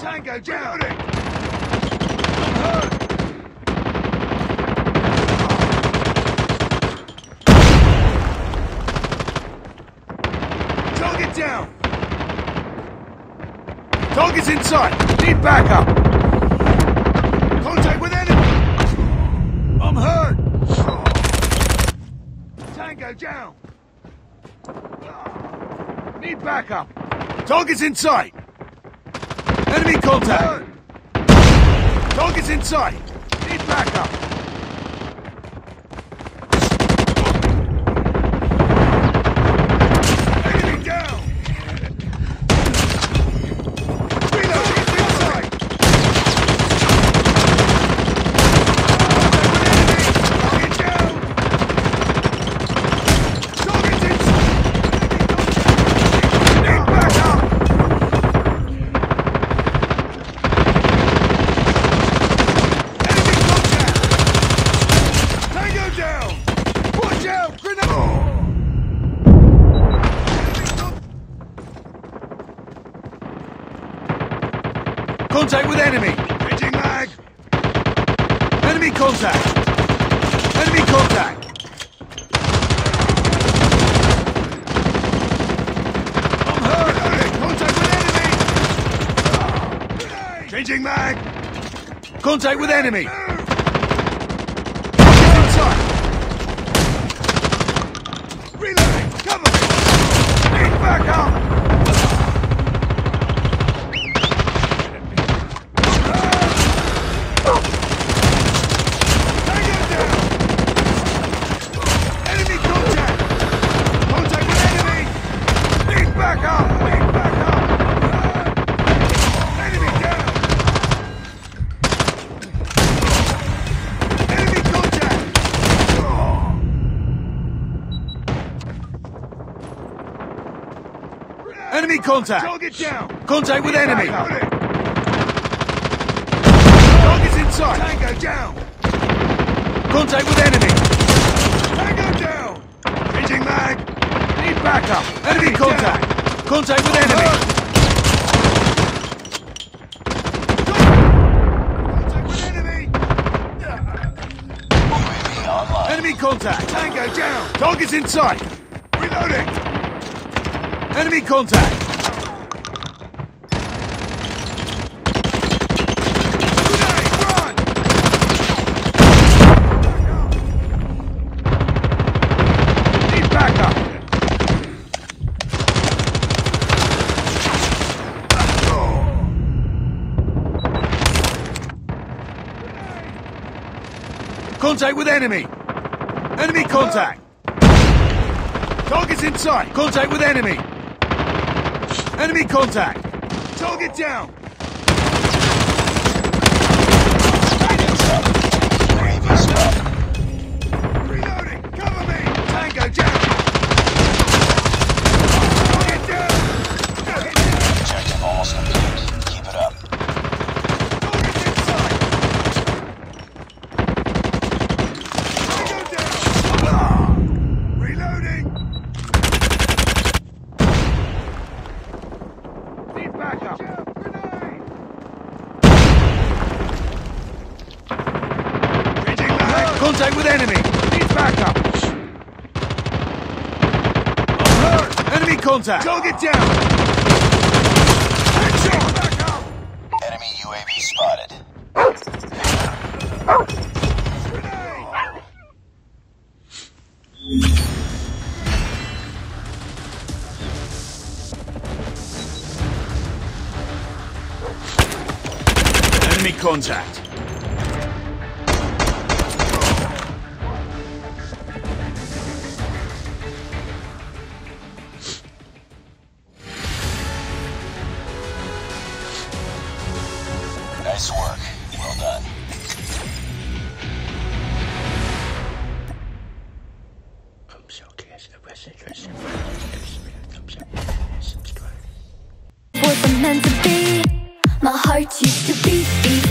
Tango down! I'm hurt! Target down! Target's in sight! Need backup! Contact with enemy! I'm hurt! Tango down! Need backup! Target's in sight! Enemy contact! Target's in sight! Need backup! Enemy down! Reload! He's in sight! Target down! Target's in sight! Need backup! Contact with enemy! Pitching mag! Enemy contact! Enemy contact! I'm hurt! Contact with enemy! Changing mag! Contact with enemy! Target's in sight! Reloading! Cover! Need backup! Enemy contact! Target down! Contact with enemy! Target's in sight! Tango down! Contact with enemy! Tango down! Changing mag! Need backup! Enemy contact! Down. Contact with enemy! Contact with enemy! Enemy contact! Tango down! Target's in sight! Reloading! Enemy contact! Grenade, run! Need backup! Contact with enemy! Enemy contact! Target's in sight! Contact with enemy! Enemy contact! Target down! Reloading! Cover me! Tango down! Target down! Objective almost complete. Keep it up. Target's in sight! Tango down! Reloading! Need backup! Grenade! Changing mag! Contact with enemy! Need backup! I'm hurt! Enemy contact! Target down! Headshot! Backup! Enemy UAV spotted. Grenade! Enemy contact. Nice work. Well done. Wasn't meant to be. My heart used to beat.